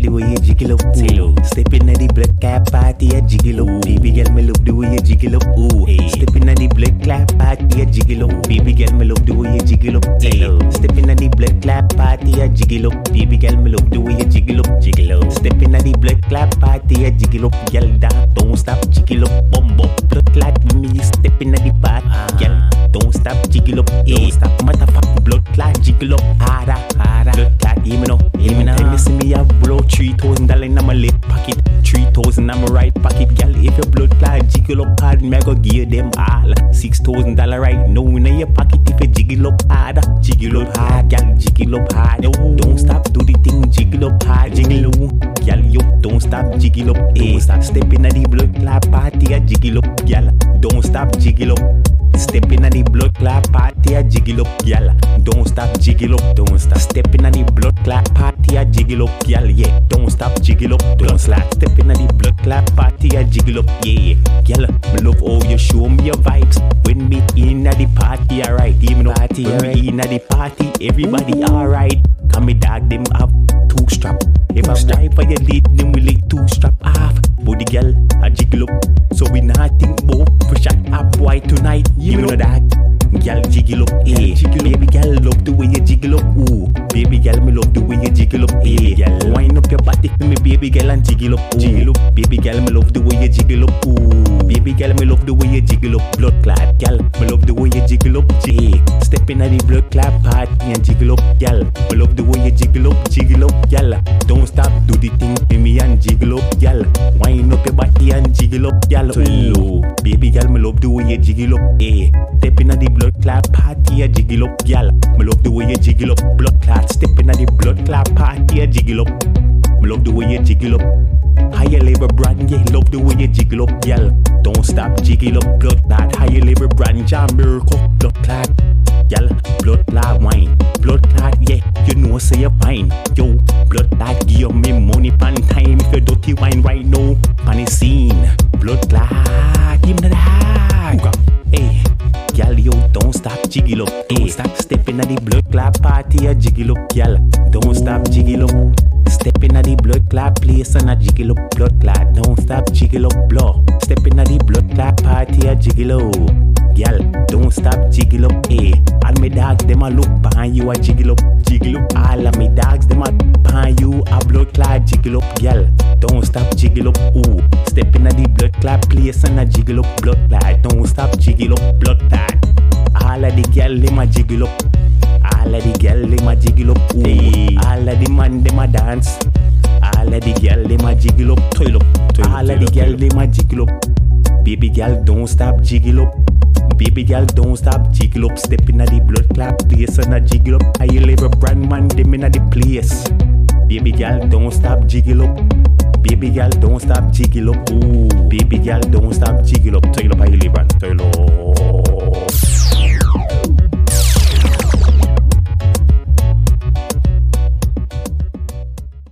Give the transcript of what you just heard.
the way you jiggle up. Ooh. Stepping at the black cap party, a jiggle up. Baby girl, me love the way you jiggle up. Ooh. Stepping at the black clap party, a jiggle up. Baby girl, me love the way you jiggle up. Stepping at the black clap party, a jiggle up. Baby girl, me love the way you jiggle up. Jiggle up. Stepping at the black clap party, a jiggle up. Girl, don't stop, jiggle up. Bumbo, blood clot with me, stepping at the party. Girl, don't stop, jiggle up. Don't stop, motherfucker, blood clot, jiggle up. Harder, blood clot, hear me now. Time you see me, I blow $3,000 in my left pocket, 3,000 in my right pocket. Girl, if your blood clot jiggle up hard, me I go give them all $6,000 right now in your pocket. If you jiggle up harder, jiggle up hard, girl, jiggle up hard. Don't stop, do the thing, jiggle up hard, jiggle up. Girl, yo, don't stop, jiggle up. Don't stop, stepping at the blood clot party, I jiggle up. Girl, don't stop, jiggle up. Stepping at the blood clot party, I jiggle up, girl. Don't stop, jiggle up, don't stop. Stepping at the blood clot party, I jiggle up, girl. Yeah, don't stop, jiggle up, don't stop. Stepping at the blood clot party, I jiggle up, yeah. Girl, me love how you show me your vibes when me in at the party, alright. Even though party, when me in at the party, everybody alright. Come me dog, them have two strap. If I drive for your lead, then we like two strap off. Body girl, I jiggle up, so we not think about push shot up boy tonight. You know that, girl jiggle up, eh? Baby girl love the way you jiggle up, ooh. Baby girl me love the way you jiggle up, eh? Girl, wind up your body for me, baby girl, and jiggle up, jiggle up. Baby girl me love the way you jiggle up, ooh. Baby girl me love the way you jiggle up, blood clot, girl. Me love the way you jiggle up, eh? Stepping at the blood clot party and jiggle up, girl. Me love the way you jiggle up, girl. Don't stop, do the thing for me and jiggle up, girl. Wind up your body and jiggle up, girl. Ooh. Baby girl, me love the way you jiggle up, eh? Stepping at the blood clot party, and jiggle up, girl. Me love the way you jiggle up, blood clot. Stepping at the blood clot party, and jiggle up. Me love the way you jiggle up. Higher labor brand, yeah, love the way you jiggle up, girl. Don't stop, jiggle up, blood clot. Higher labor brand, John Miracle, blood clot. Girl, blood clot wine, blood clot, yeah, you know say you're fine. Yo, blood clot, give me money pan time if you dirty wine right now. Pan the scene, blood clot, give me that. Hey, girl, yo, don't stop, jiggle up. Don't stop, stepping at the blood clot party, a jiggle up, girl. Don't stop, jiggle up. Stepping at the blood clot place and a jiggle up, blood clot. Don't stop, jiggle up, blow. Stepping at the blood clot party, a jiggle up. Girl, don't stop, jiggle up, eh? All me dogs, them a look behind you, a jiggle up, jiggle up. All of me dogs, them a behind you, a blood clot, jiggle up, girl. Don't stop, jiggle up, ooh. Stepping at the blood clot place and a jiggle up, blood clot. Don't stop, jiggle up, blood clot. All of the girl, them a jiggle up. All of the girl, them a jiggle up, ooh. All of the man, them a dance. All of the girl, them a jiggle up, toil up. All of the girl, them a jiggle up. Baby girl, don't stop, jiggle up. Baby girl, don't stop, jiggle up. Stepping at the blood clot place and a jiggle up. I live a brand man, them in the place. Baby girl, don't stop, jiggle up. Baby girl, don't stop, jiggle up. Ooh. Baby girl, don't stop, jiggle up. Jiggle up,